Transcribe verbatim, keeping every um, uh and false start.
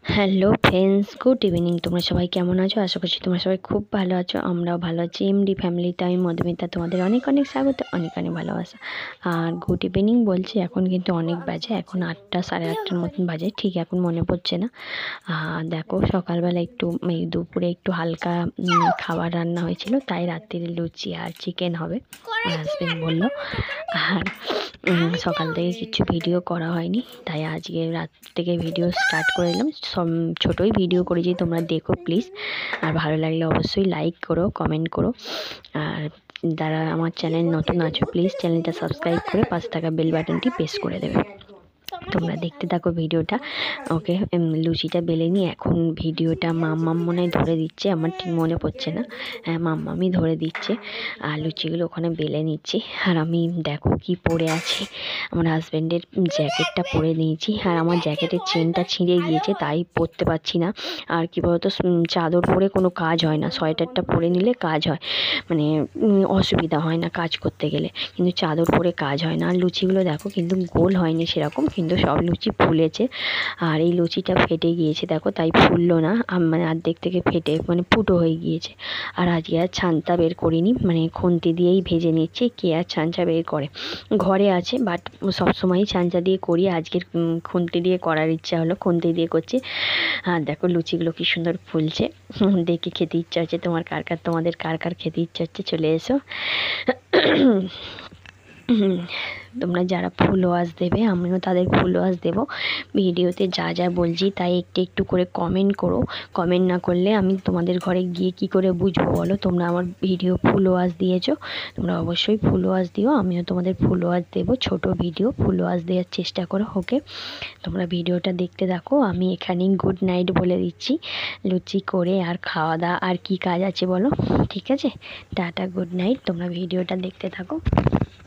Hello friends, good evening. তোমরা সবাই কেমন আছো? আশা করছি তোমরা সবাই খুব ভালো আছো। আমরাও ভালো আছি। এমডি ফ্যামিলিতে আমি মধুমিতা, তোমাদের অনেক অনেক স্বাগত, অনেক অনেক ভালোবাসা। আর গুড ইভিনিং বলছি, এখন কিন্তু অনেক বাজে, এখন আটটা সাড়ে আটটার মতন বাজে, ঠিক এখন মনে পড়ছে না। আর দেখো, সকালবেলা একটু এই দুপুরে একটু হালকা খাবার রান্না হয়েছিল, তাই রাত্রিরে লুচি আর চিকেন হবে আমার হাজবেন্ড বললো। আর সকাল থেকে কিছু ভিডিও করা হয়নি, তাই আজকে রাত থেকে ভিডিও স্টার্ট করে দিলাম। সব ছোটোই ভিডিও করেছি, তোমরা দেখো প্লিজ। আর ভালো লাগলে অবশ্যই লাইক করো, কমেন্ট করো। আর যারা আমার চ্যানেল নতুন আছো, প্লিজ চ্যানেলটা সাবস্ক্রাইব করে পাশে থাকা বেল বাটনটি প্রেস করে দেবে। তোমরা দেখতে থাকো ভিডিওটা। ওকে, লুচিটা বেলে নিয়ে এখন ভিডিওটা মাম্মাম মনে হয় ধরে দিচ্ছে, আমার ঠিক মনে পড়ছে না। হ্যাঁ, মাম্মামই ধরে দিচ্ছে। আর লুচিগুলো ওখানে বেলে নিচ্ছি। আর আমি দেখো কি পরে আছি, আমার হাজব্যান্ডের জ্যাকেটটা পরে নিয়েছি। আর আমার জ্যাকেটের চেনটা ছিঁড়ে গিয়েছে, তাই পরতে পারছি না। আর কী বলতো, চাদর পরে কোনো কাজ হয় না, সোয়েটারটা পরে নিলে কাজ হয়, মানে অসুবিধা হয় না কাজ করতে গেলে, কিন্তু চাদর পরে কাজ হয় না। আর লুচিগুলো দেখো কিন্তু গোল হয়নি সেরকম, কিন্তু সব লুচি ফুলেছে। আর এই লুচিটা ফেটে গিয়েছে দেখো, তাই ফুললো না, মানে অর্ধেক থেকে ফেটে মানে ফুটো হয়ে গিয়েছে। আর আজকে আর ছানটা বের করিনি, মানে খুন্তি দিয়েই ভেজে নিচ্ছি। কে আর ছাঁচা বের করে, ঘরে আছে, বাট সবসময়ই ছাঁচা দিয়ে করি, আজকের খুন্তি দিয়ে করার ইচ্ছা হলো, খুন্তি দিয়ে করছি। আর দেখো লুচিগুলো কি সুন্দর ফুলছে, দেখে খেতে ইচ্ছা হচ্ছে। তোমার কার কার তোমাদের কার কার খেতে ইচ্ছা হচ্ছে চলে এসো। তোমরা যারা ফুল ওয়াশ দেবে, আমিও তাদের ফুল ওয়াশ দেবো। ভিডিওতে যা যা বলছি তাই একটু একটু করে কমেন্ট করো। কমেন্ট না করলে আমি তোমাদের ঘরে গিয়ে কি করে বুঝবো বলো? তোমরা আমার ভিডিও ফুল ওয়াশ দিয়েছো, তোমরা অবশ্যই ফুল ওয়াশ দিও, আমিও তোমাদের ফুল ওয়াশ দেবো। ছোট ভিডিও ফুল ওয়াশ দেওয়ার চেষ্টা করো। ওকে, তোমরা ভিডিওটা দেখতে থাকো। আমি এখানেই গুড নাইট বলে দিচ্ছি। লুচি করে আর খাওয়া দাওয়া আর কি কাজ আছে বলো? ঠিক আছে, টাটা, গুড নাইট। তোমরা ভিডিওটা দেখতে থাকো।